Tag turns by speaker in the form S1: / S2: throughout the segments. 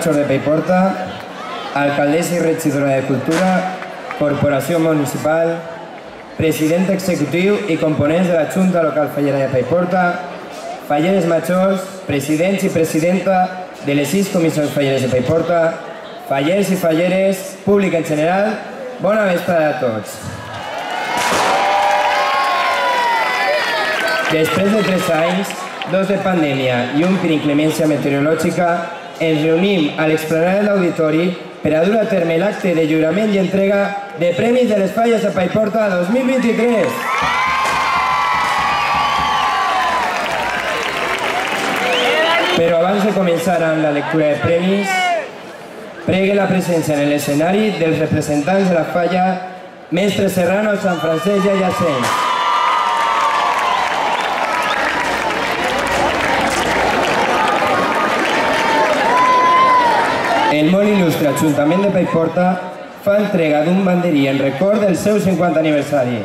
S1: Major de Paiporta, alcaldesa y regidora de Cultura, Corporació Municipal, president executiu i components de la Junta Local Fallera de Paiporta, falleres majors, presidents i presidenta de les 6 comissions falleres de Paiporta, fallers i falleres, públic en general, bona vesprada a tots. Després de 3 anys, 2 de pandèmia i un per inclemència meteorològica, ens reunim a l'explanada de l'auditori per a dur a terme l'acte de lliurament i entrega de Premis de les Falles de Paiporta 2023. Però abans de començar amb la lectura de premis, pregue la presència en l'escenari dels representants de la falla Mestre Serrano, Sant Francesc i Adjacents. El molt il·lustre Ajuntament de Paiporta fa entrega d'un banderí en record del seu 50 aniversari.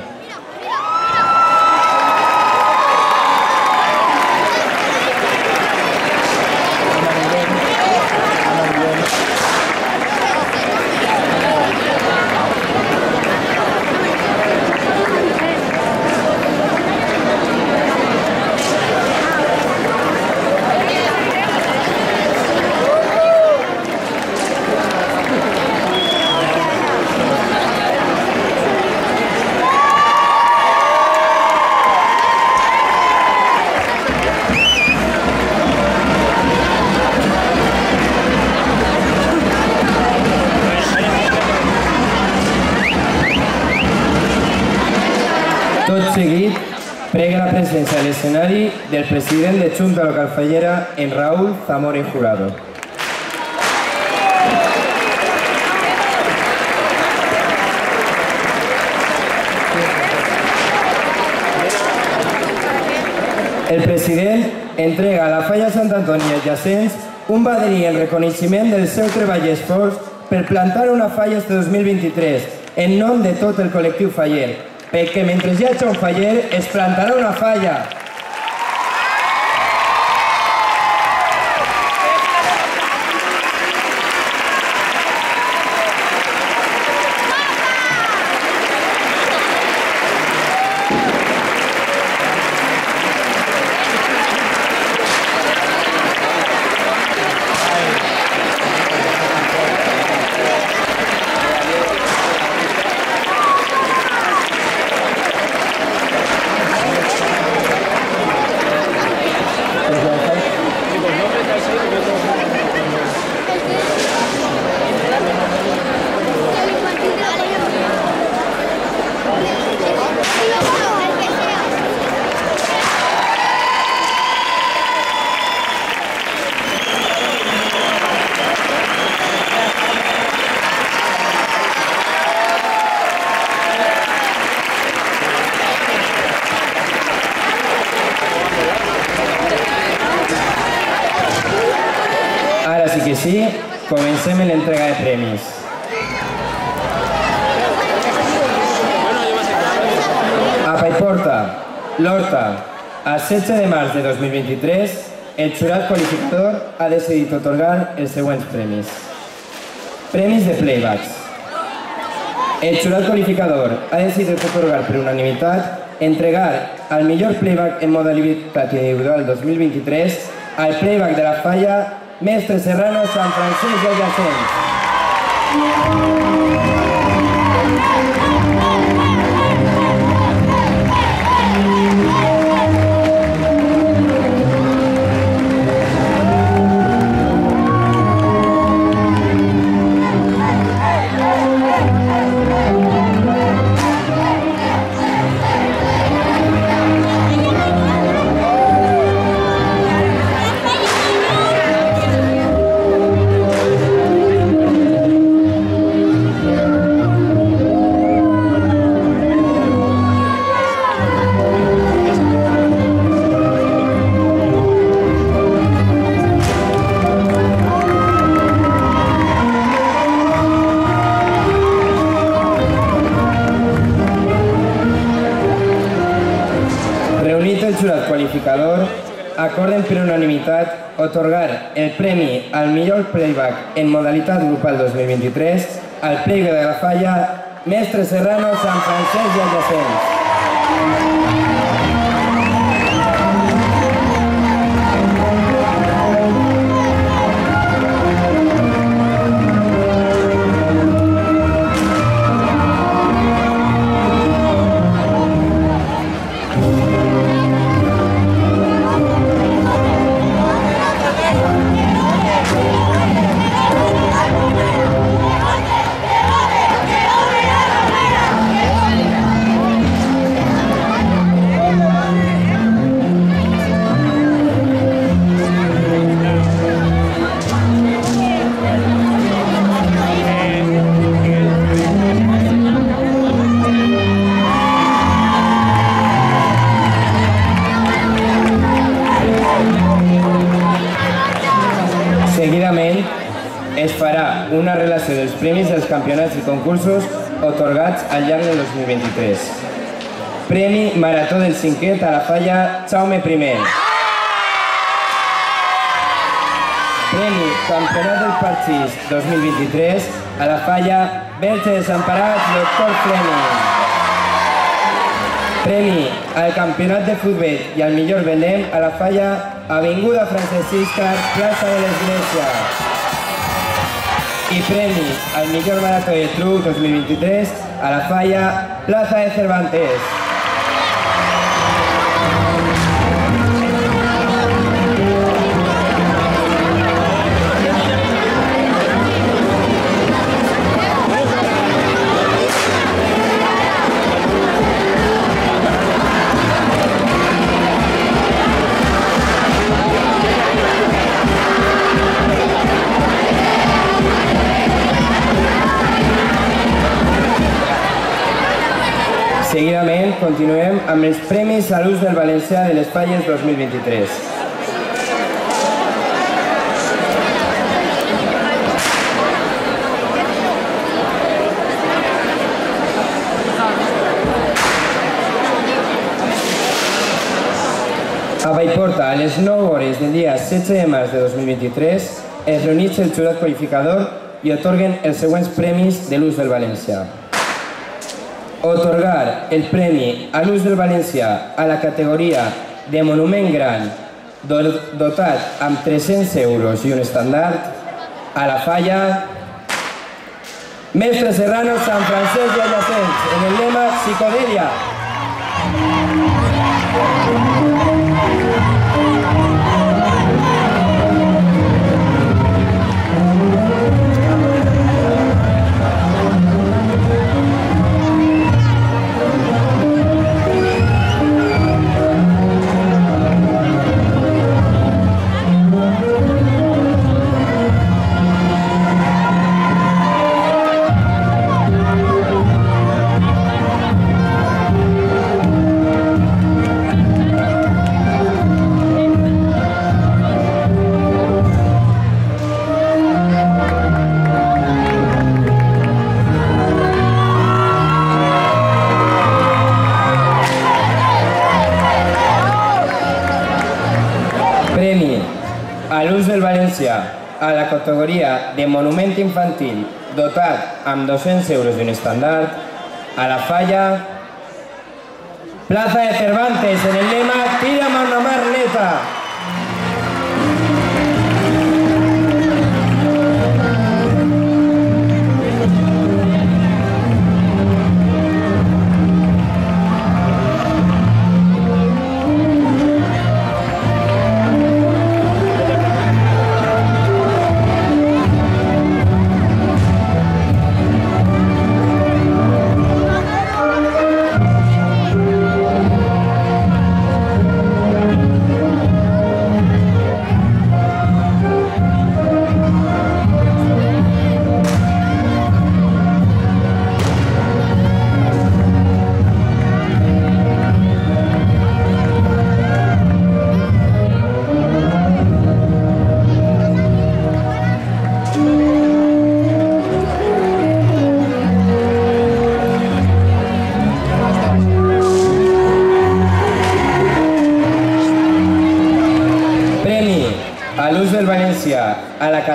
S1: Tot seguit, prega la presència a l'escenari del president de Junta Local Fallera, en Raúl Zamora y Jurado. El president entrega a la falla Sant Antoni i Adjacents un banderí en reconeixement del seu treball i esforç per plantar una falla este 2023 en nom de tot el col·lectiu faller, perquè mentre hi hagi un faller es plantarà una falla. Ara sí que sí, comencem l'entrega de premis. A Paiporta, l'Horta, el 16 de març de 2023, el jurat qualificador ha decidit atorgar els següents premis. Premis de playbacks. El jurat qualificador ha decidit atorgar per unanimitat entregar al millor playback en modalitat individual 2023 al playback de la falla Mestre Serrano, Sant Francesc i Adjacents. Reunit el jurat qualificador, ha acorden per unanimitat atorgar el premi al millor playback en modalitat grupal 2023 al Pleigue de la Falla Mestre Serrano, Sant Francesc i adjacents. Seguidament, es farà una relació dels premis dels campionats i concursos atorgats al llarg del 2023. Premi Marató del Cinquet a la Falla Jaume I. Premi Campionat del Parxís 2023 a la Falla Verge Desemparats Doctor Fleming. Premi al Campionat de Futbol i al millor Belém a la Falla Avinguda Francesc Iscar, plaça de l'Església. I premi al millor Marató de Truc 2023 a la Falla Plaza de Cervantes. Seguidament, continuem amb els Premis a l'Ús del Valencià de les Falles 2023. A Vallporta, a les 9 hores del dia 16 de març de 2023, es reuneix el jurat qualificador i atorguen els següents premis de l'ús del valencià. Otorgar el premi a l'ús del valencià a la categoria de monument gran dotat amb 300 euros i un estandard a la Falla Mestre Serrano, Sant Francesc i adjacents, en el lema Psicodelia. Premi a l'ús del valencià a la categoria de monument infantil dotat amb 200 euros i un estandard a la Falla Plaza de Cervantes, en el lema Tira amb una mar neta.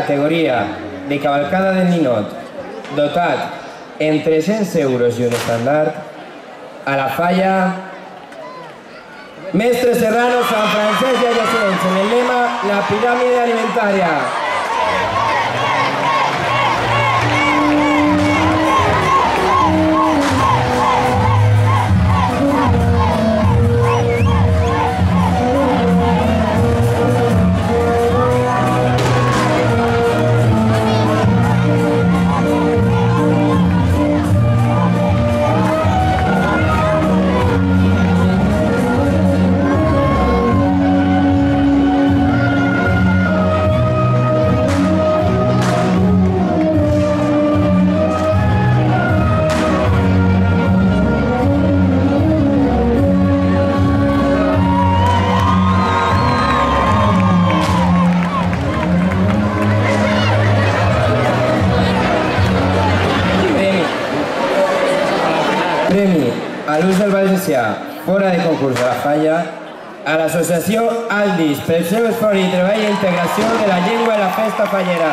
S1: categoria de cavalcada del ninot, dotat en 300 euros i un estandard, a la falla Mestre Serrano, San Francesc i Adjacents, en el lema La Piràmide Alimentària. Premi a l'ús del valencià fora de concurs de la falla a l'associació Aldis pel seu esforç i treball i integració de la llengua i la festa fallera.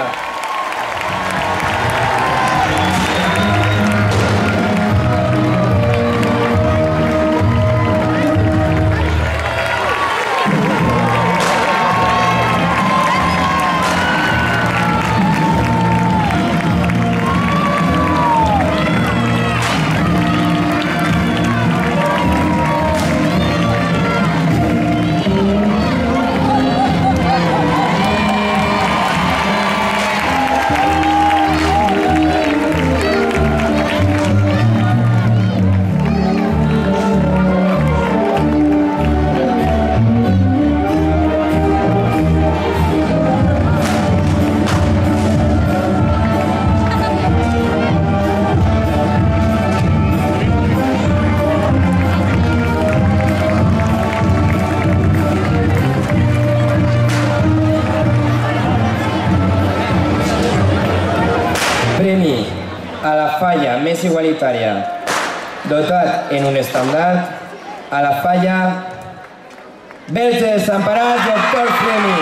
S1: Premi a la falla més igualitària, dotat en un estàndard, a la falla Verges Emparats i Actors Premi.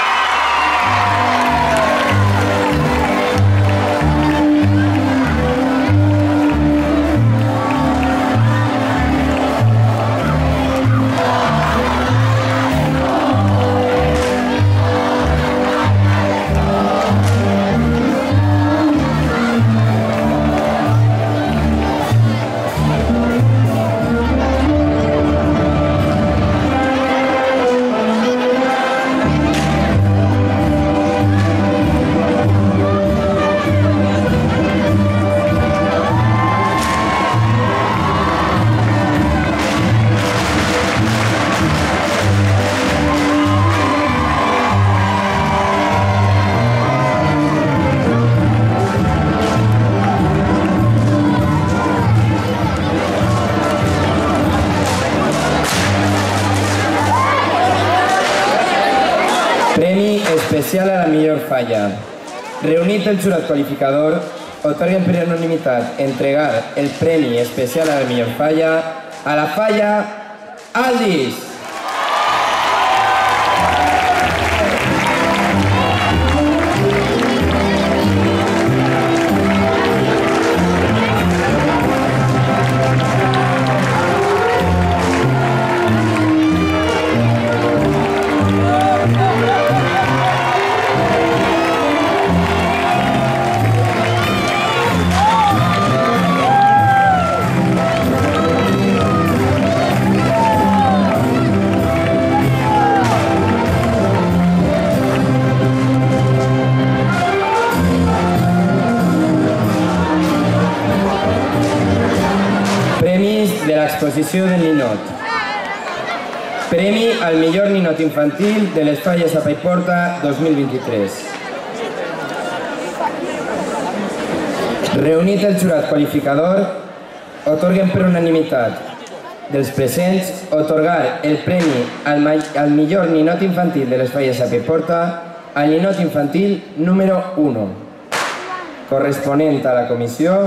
S1: Premi especial a la millor falla. Reunit el jurat qualificador, otorguen per unanimitat entregar el premi especial a la millor falla a la falla Aldis. De l'exposició del ninot. Premi al millor ninot infantil de les falles a Paiporta 2023. Reunit el jurat qualificador, otorguen per unanimitat dels presents otorgar el premi al millor ninot infantil de les falles a Paiporta al ninot infantil número 1, corresponent a la comissió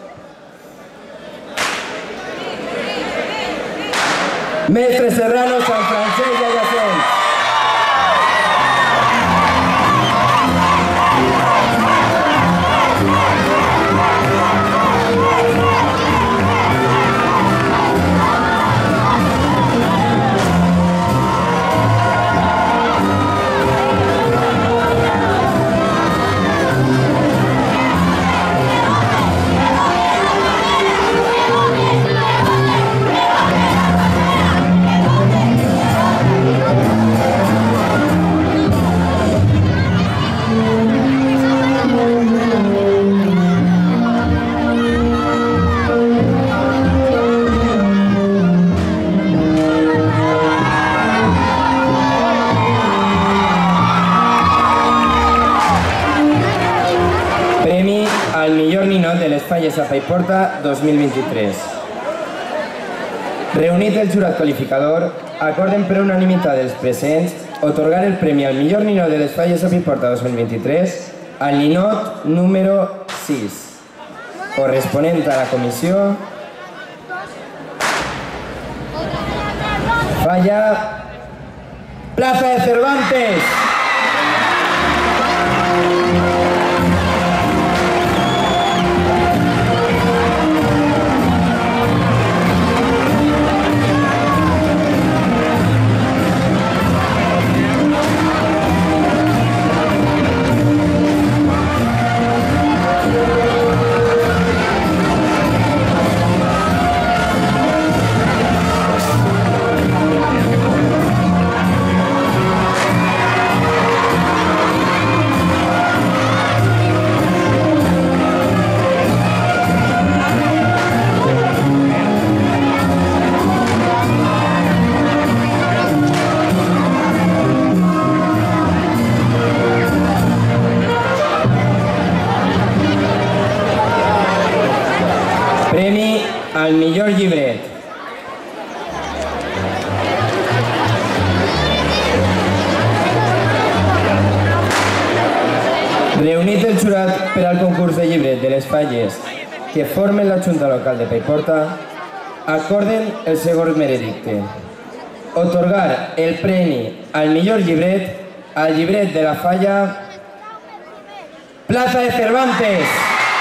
S1: Mestre Serrano, San Francesc i Adjacents. al millor ninot de les falles a Paiporta 2023. Reunit el jurat qualificador, acorden per unanimitat dels presents otorgar el premi al millor ninot de les falles a Paiporta 2023 al ninot número 6, corresponent a la comissió Falla Plaza de Cervantes. Premi al millor llibret. Reunit el jurat per al concurs de llibret de les falles que formen la Junta Local de Paiporta, acorden el següent veredicte. Otorgar el premi al millor llibret al llibret de la falla Plaza de Cervantes.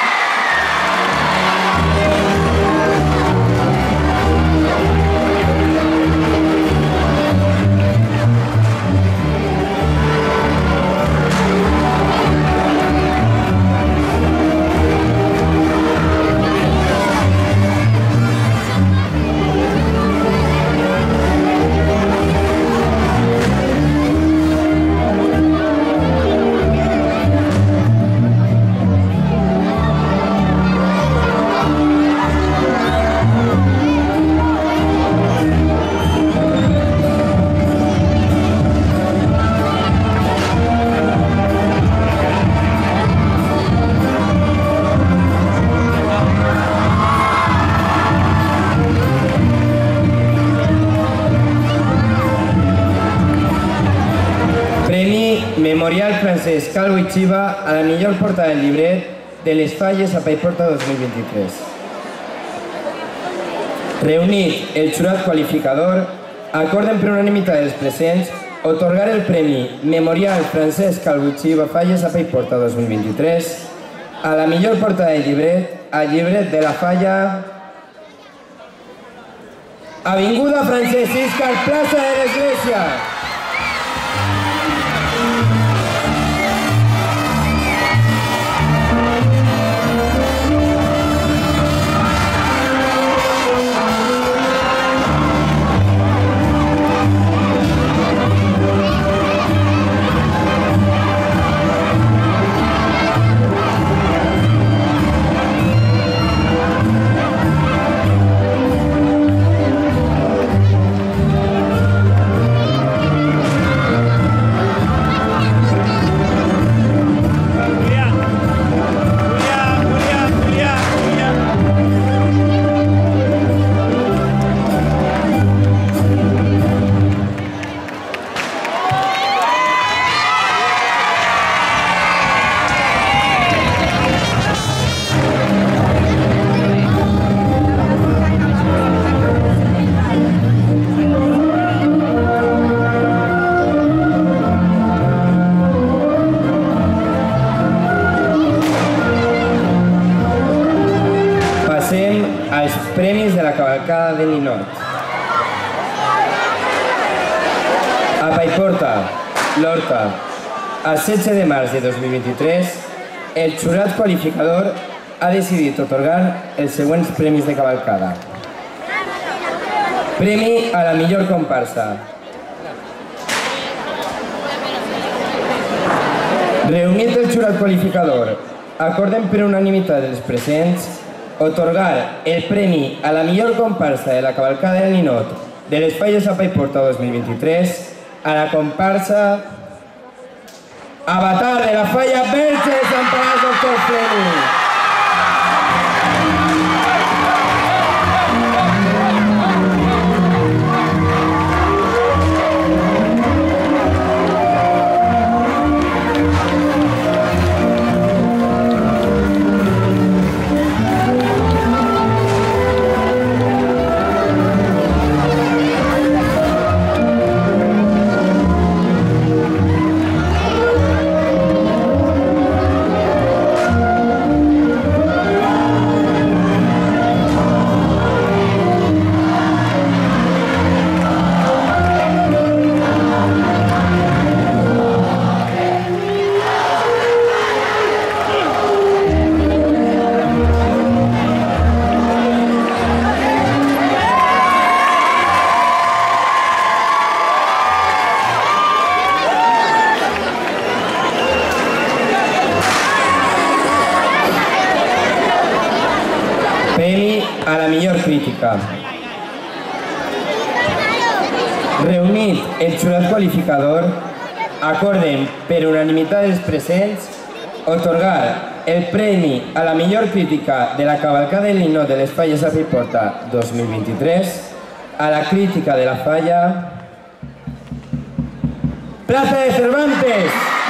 S1: Memorial Francesc Calvo i Chiva a la millor portada del llibret de les falles a Paiporta 2023. Reunit el jurat qualificador, acorden per unanimitat dels presents otorgar el premi Memorial Francesc Calvo i Chiva Falles a Paiporta 2023 a la millor portada del llibret, al llibret de la falla Avinguda Francesc Iscar, plaça de l'Església. als premis de la cavalcada de Ninot. A Paiporta, l'Horta, el 16 de març de 2023, el jurat qualificador ha decidit atorgar els següents premis de cavalcada. Premi a la millor comparsa. Reunit el jurat qualificador, acorden per unanimitat dels presents atorgar el premi a la millor comparsa de la cavalcada de Ninot de les Falles a Paiporta 2023 a la comparsa Avatar de la Falla Verge de Sant Pagàs Doctor Fleming. Premi a la millor crítica. Reunit el jurat qualificador, acorden per unanimitat dels presents atorgar el premi a la millor crítica de la cavalcada del ninot de les falles a Paiporta 2023 a la crítica de la falla Plaza de Cervantes.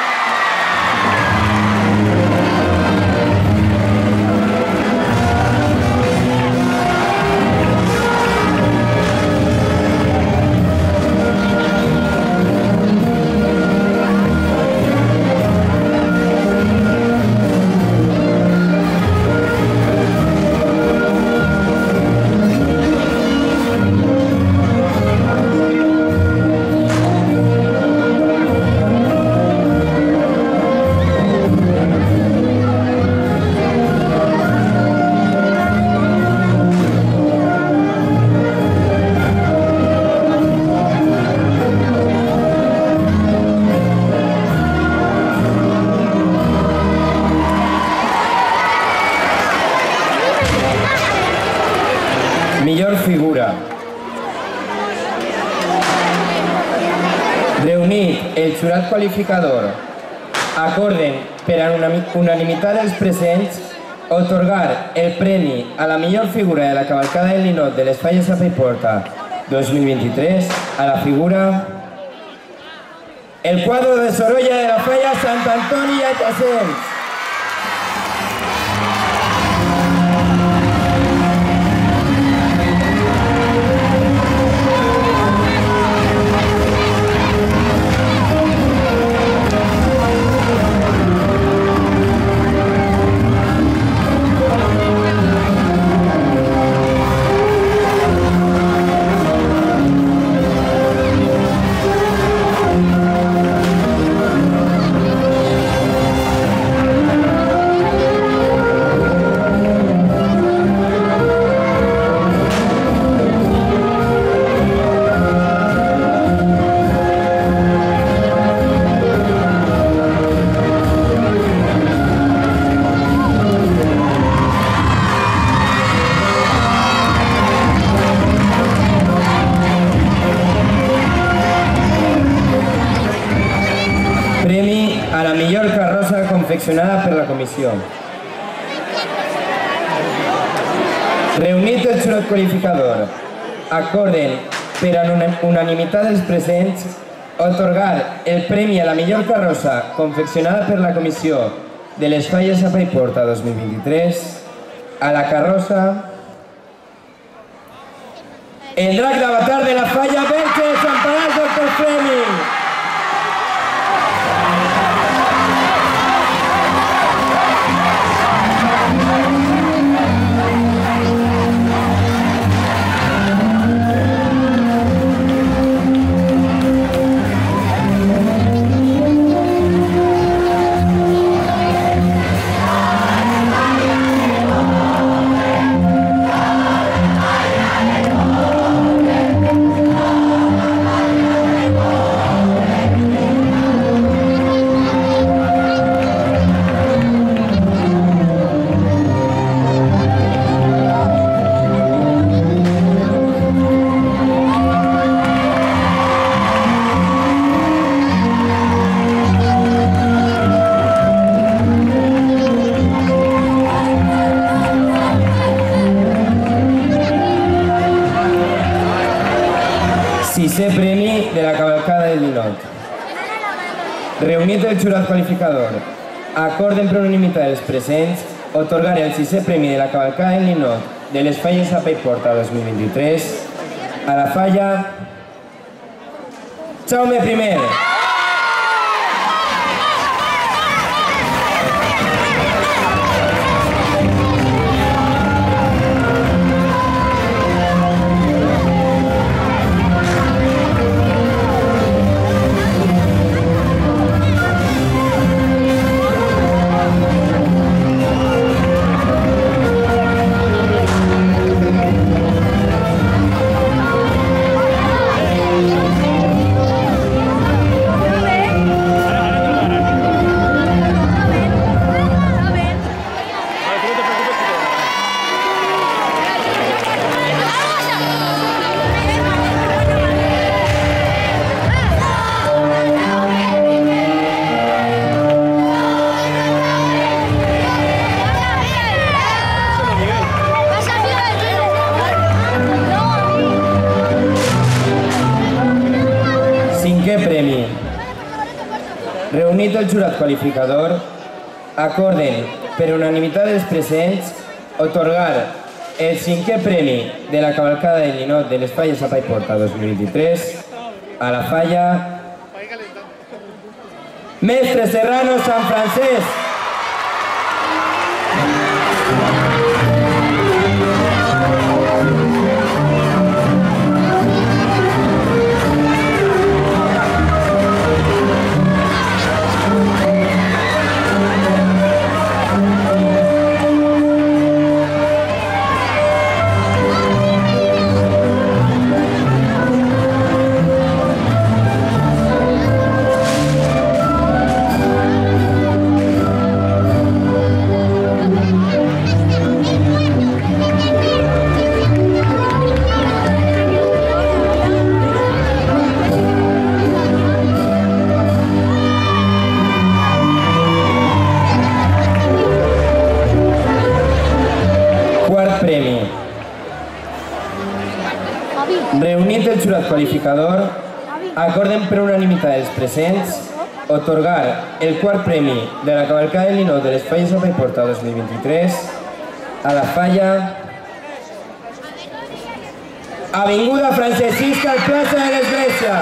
S1: Millor figura. Reunit el jurat qualificador, acorden per a unanimitat dels presents atorgar el premi a la millor figura de la cavalcada del ninot de les falles a Paiporta 2023 a la figura el quadro de Sorolla de la falla Sant Antoni i Adjacents. Premi a la millor carrossa confeccionada per la comissió. Reunit el jurat qualificador, acorden per a unanimitat dels presents atorgar el premi a la millor carrossa confeccionada per la comissió de les falles a Paiporta 2023 a la carrossa el drac d'Avatar de la falla Verge de Sant Paràs Dr. Fleming. Sisè premi de la cavalcada del ninot. Reunit el jurat qualificador, acorden per unanimitat dels presents atorgar el sisè premi de la cavalcada del ninot de les falles a Paiporta 2023 a la falla Jaume I. Reunit el jurat qualificador, acorden per unanimitat dels presents atorgar el 5è premi de la cavalcada del ninot de les Falles a Paiporta 2023 a la falla Mestre Serrano Sant Francesc. Reunit el jurat qualificador, acorden per unanimitat dels presents atorgar el quart premi de la cavalcada del ninot de les Falles a Paiporta 2023 a la falla Avinguda Francescisca al plaça de l'Església.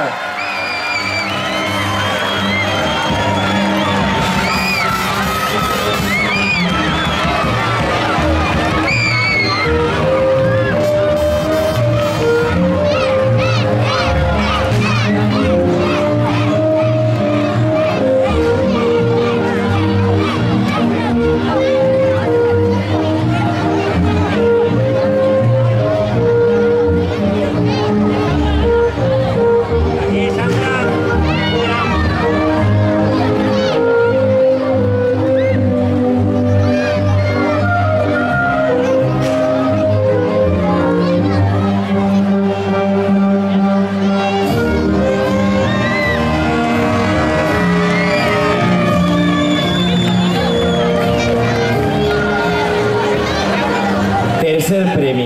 S1: Tercer premi.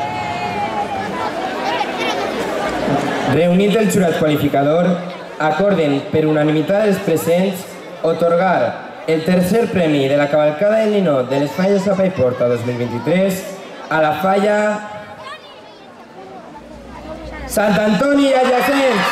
S1: Reunit el jurat qualificador, acorden per unanimitat dels presents atorgar el tercer premi de la cavalcada del ninot de les Falles a Paiporta 2023 a la falla Sant Antoni i adjacents.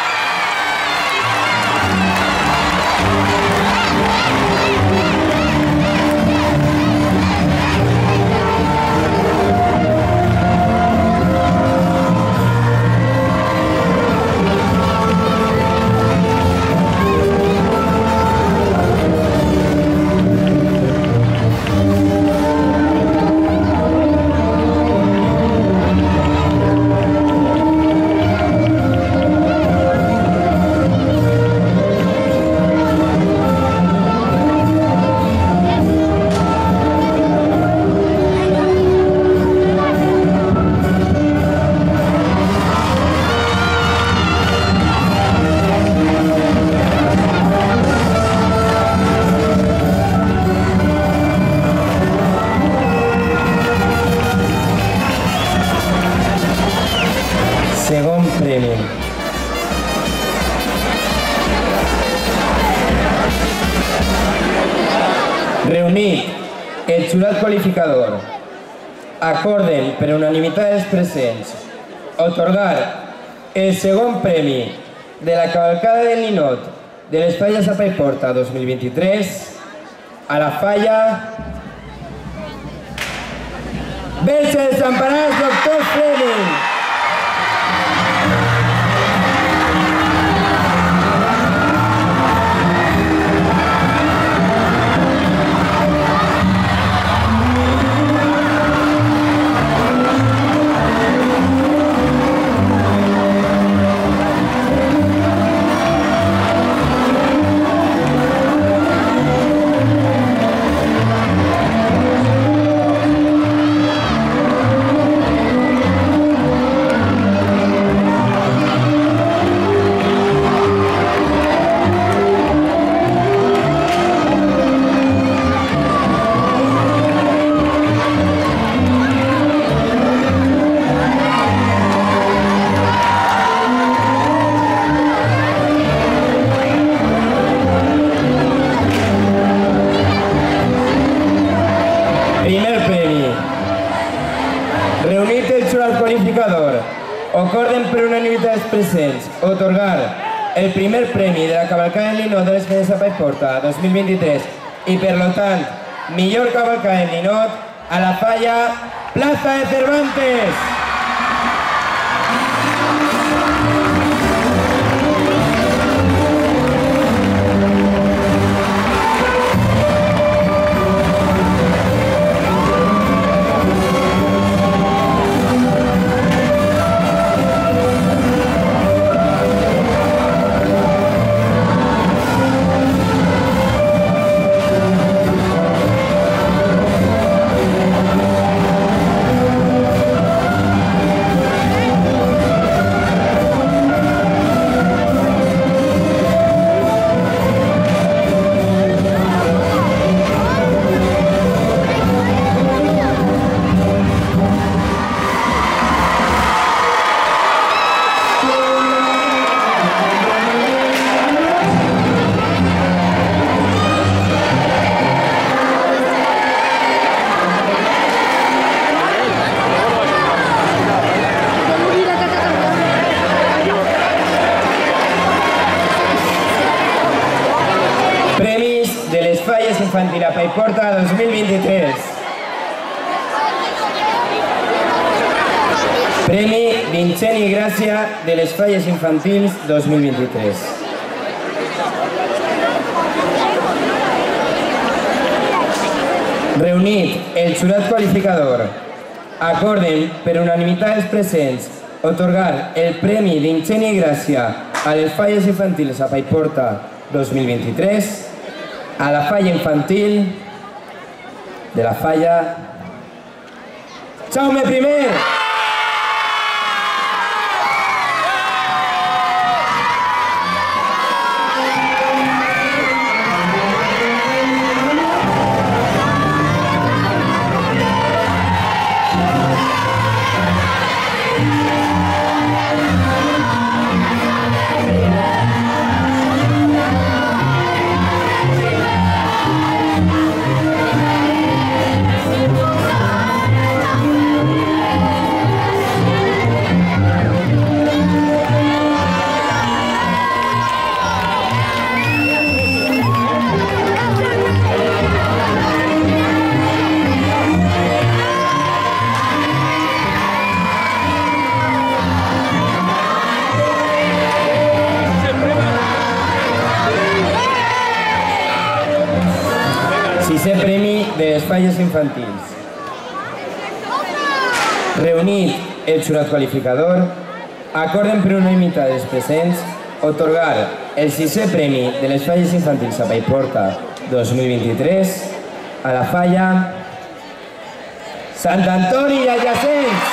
S1: Segon premi. Reunit el jurat qualificador, acorden per unanimitat dels presents atorgar el segon premi de la cavalcada del ninot de les Falles a Paiporta 2023 a la falla Verge dels Emparats Doctor Fleming. qualificador acorden per unanimitat dels presents atorgar el primer premi de la cavalcada en linot de les Falles a Paiporta 2023 i, per lo tant, millor cavalcada en linot a la falla Plaza de Cervantes. Falles Infantil a Paiporta 2023. Premi d'Ingeni i Gràcia de les Falles Infantils 2023. Reunit el jurat qualificador, acorden per unanimitat dels presents atorgar el Premi d'Ingeni i Gràcia a les Falles Infantils a Paiporta 2023 a la falla infantil de la falla Jaume I. Sisè premi de les Falles Infantils. Reunit el jurat qualificador, acorden per unanimitat dels presents atorgar el sisè premi de les Falles Infantils a Paiporta 2023 a la falla Sant Antoni i adjacents.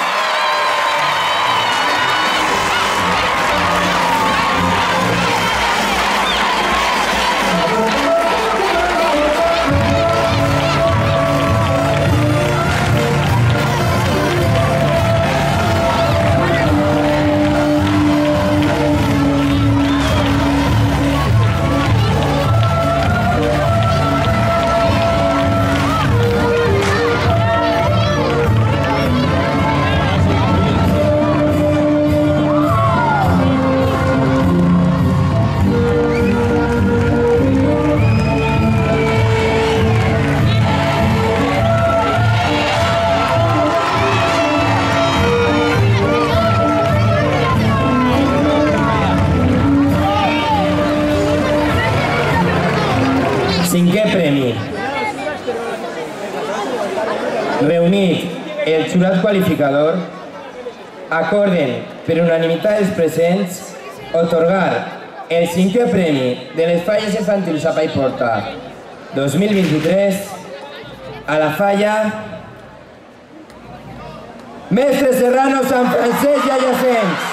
S1: Cinquè premi. Reunit el jurat qualificador, acorden per unanimitat dels presents atorgar el cinquè premi de les Falles Infantils a Paiporta 2023 a la falla Mestre Serrano Sant Francesc i adjacents.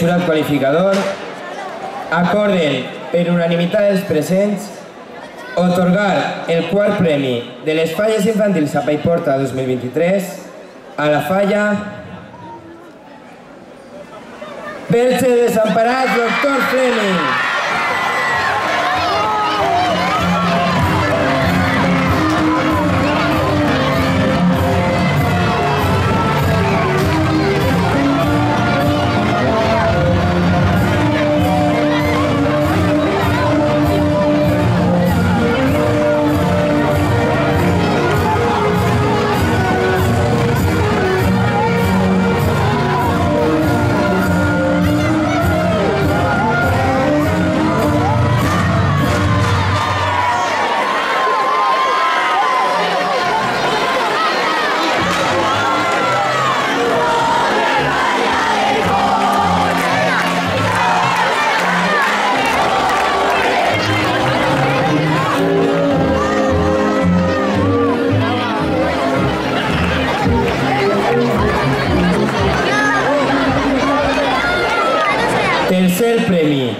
S1: jurat qualificador acorden per unanimitat dels presents atorgar el quart premi de les falles infantils a Paiporta 2023 a la falla Verge Desemparats Doctor Fleming. Tercer premi.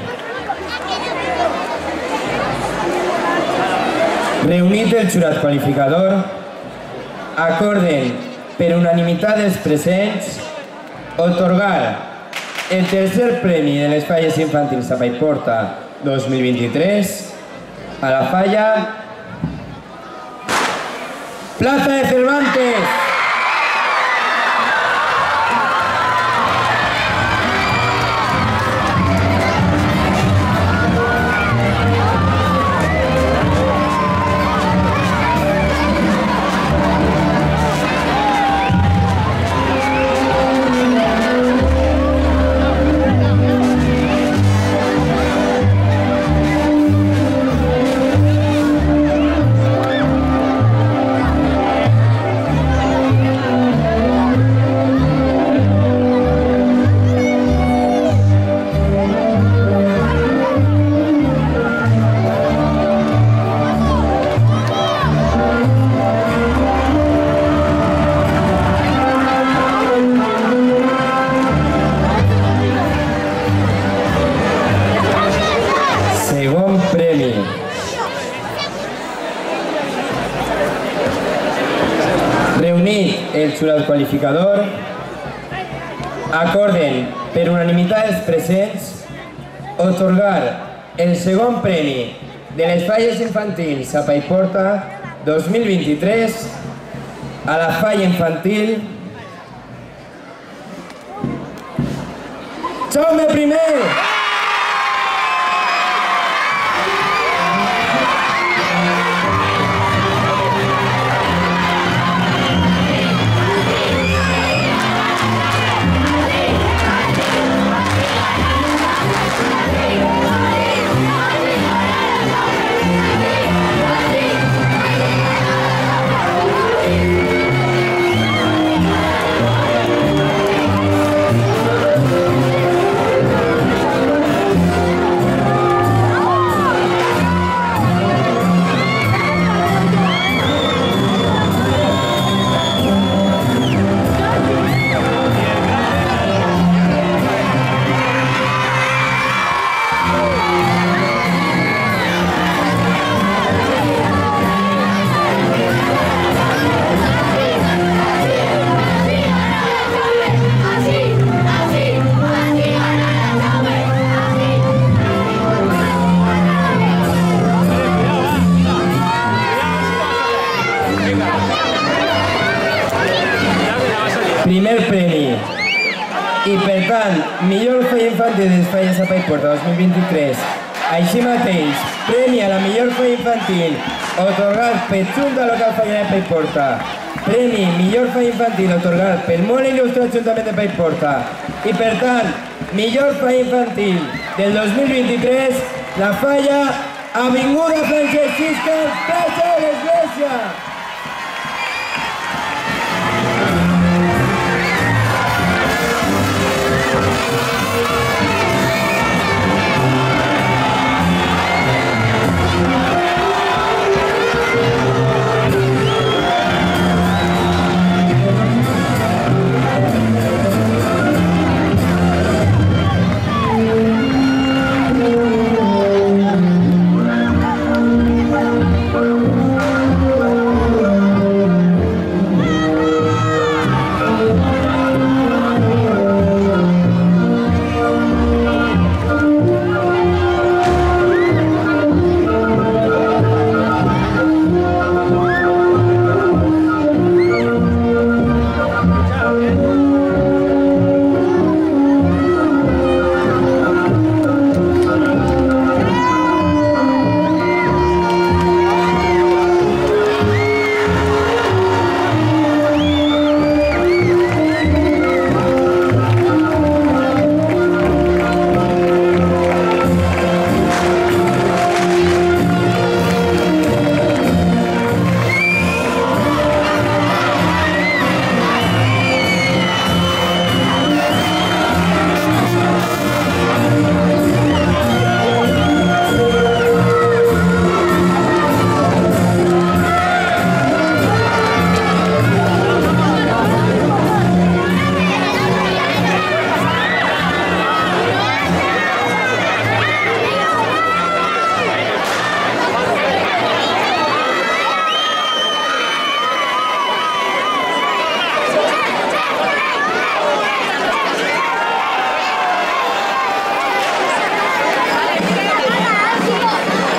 S1: Reunit el jurat qualificador, acorden per unanimitat dels presents atorgar el tercer premi de les falles infantils a Paiporta 2023 a la falla Plaza de Cervantes. Reunit el jurat qualificador, acorden per unanimitat dels presents atorgar el segon premi de les falles infantils a Paiporta 2023 a la falla infantil Jaume I. Primer premi i per tant millor falla infantil de les falles a Paiporta 2023. Així mateix, premi a la millor falla infantil atorgat per Junta Local Fallera de Paiporta. Premi millor falla infantil atorgat pel molt il·lustrat Ajuntament de Paiporta. I per tant, millor falla infantil del 2023, la falla Avinguda Francisca Plaça de l'Església.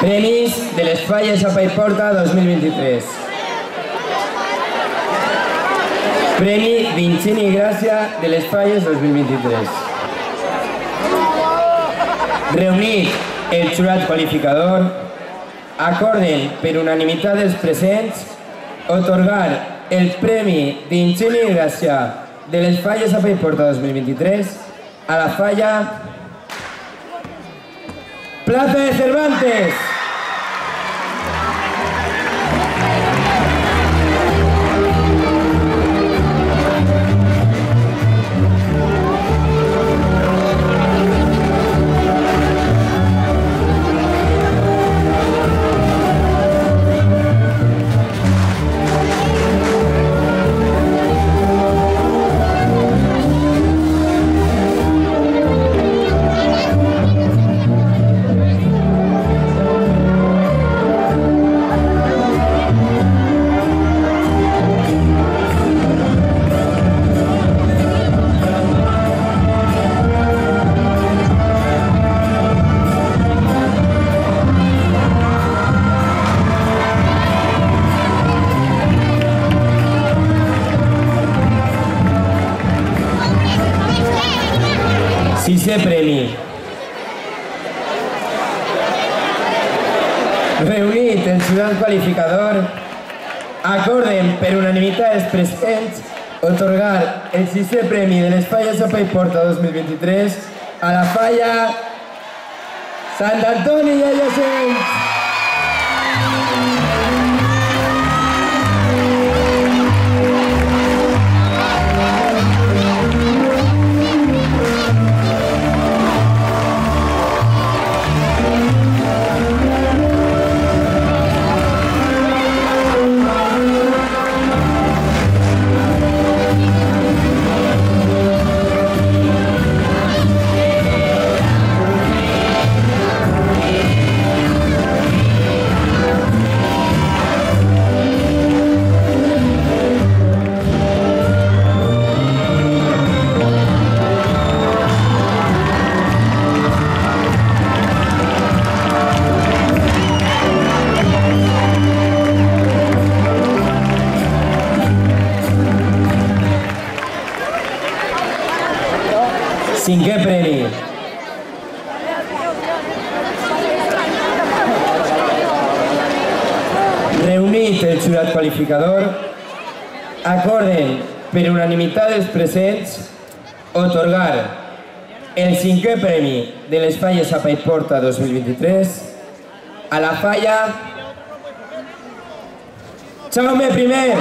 S1: Premis de les Falles a Paiporta 2023. Premi Vincent i Gràcia de les Falles 2023. Reunit el jurat qualificador, acorden per unanimitat dels presents atorgar el Premi Vincent i Gràcia de les Falles a Paiporta 2023 a la falla Plaza de Cervantes. Sisè premi. Reunit el jurat qualificador, acorden per unanimitat els presents atorgar el sisè premi de les Falles a Paiporta 2023 a la falla Sant Antoni i Adjacents. Cinquè premi. Reunit el jurat qualificador, acorden per unanimitat dels presents atorgar el cinquè premi de les Falles a Paiporta 2023 a la falla Jaume I.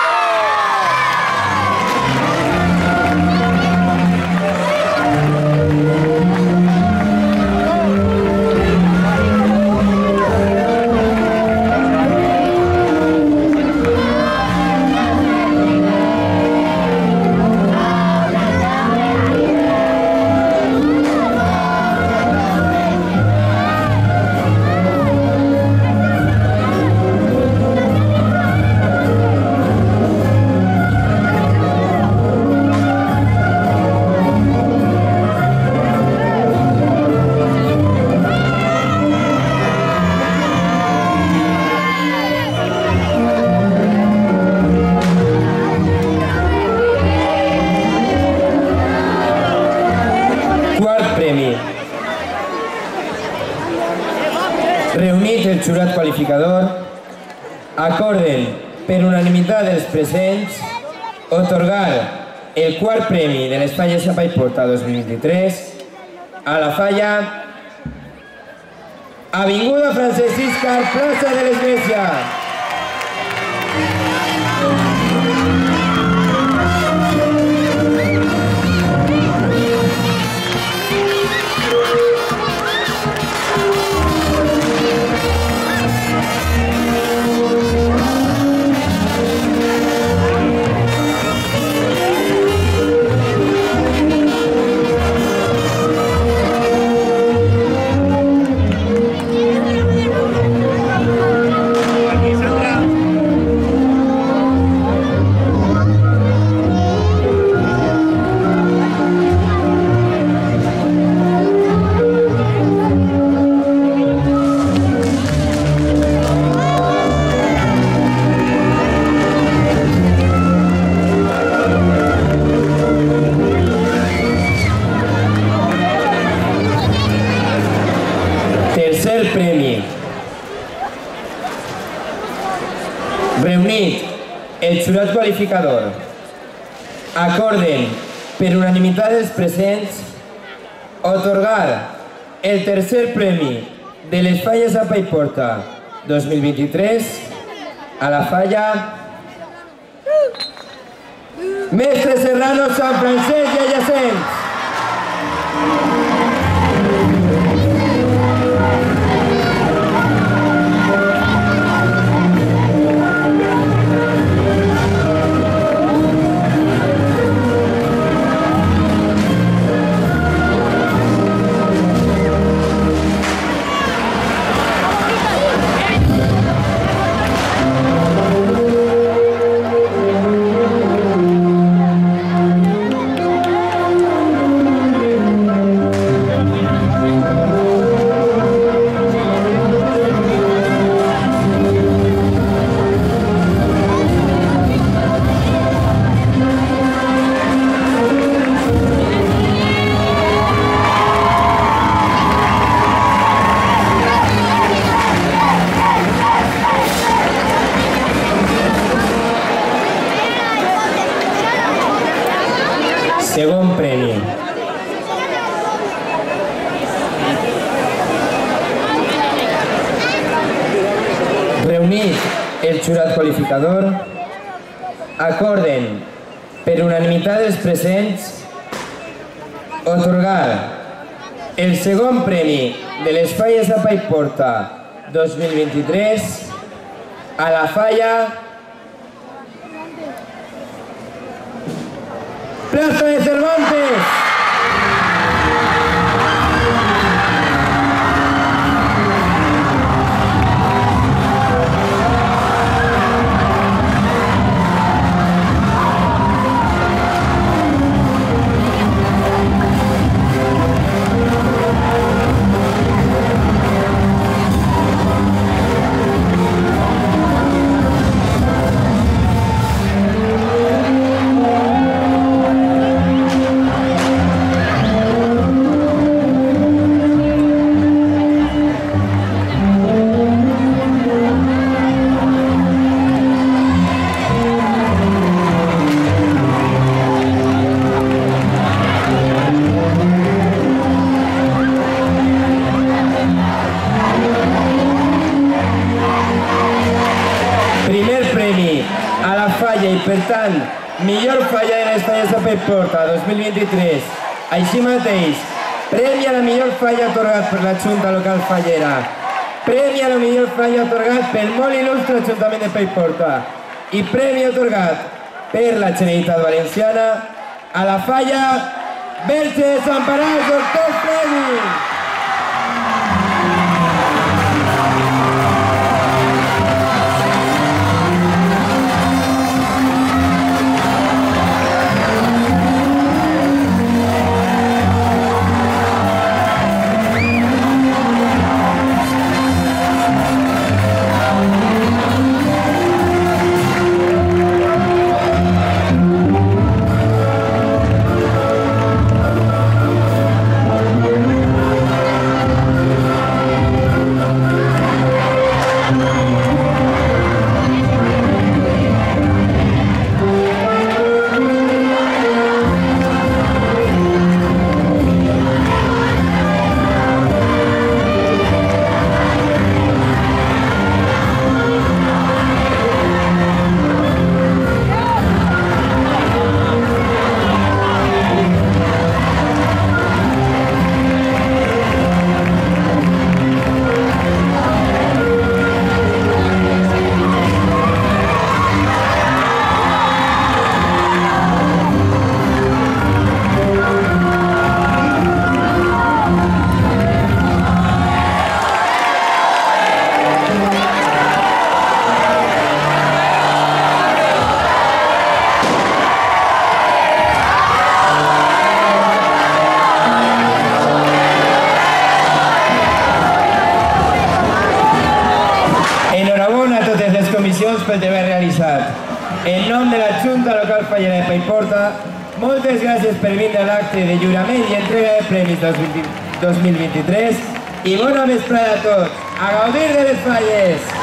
S1: Reunit el jurat qualificador, acorden per unanimitat dels presents atorgar el quart premi de les Falles a Paiporta 2023 a la falla Avinguda Francesc Iscar, plaça de l'Església. Primer premi. Reunit el jurat qualificador. Acorden, per unanimitat dels presents, atorgar el tercer premi de les falles a Paiporta 2023 a la falla Mestre Serrano Sant Francesc i Adjacents. Segon premi. Reunit el jurat qualificador, acorden per unanimitat dels presents atorgar el segon premi de les falles a Paiporta 2023 a la falla Plaza de Cervantes. A la falla i, per tant, millor falla de les falles a Paiporta 2023. Així mateix, premi a la millor falla atorgat per la Junta Local Fallera. Premi a la millor falla atorgat pel molt il·lustre Ajuntament de Paiporta. I premi atorgat per la Generalitat Valenciana a la falla Verge Desemparats, Doctor Premi. Pel deber realitzat. En nom de la Junta Local Fallera de Paiporta, moltes gràcies per vindre a l'acte de lliurament i entrega de premis 2023 i bona vesprada a tots. A gaudir de les falles!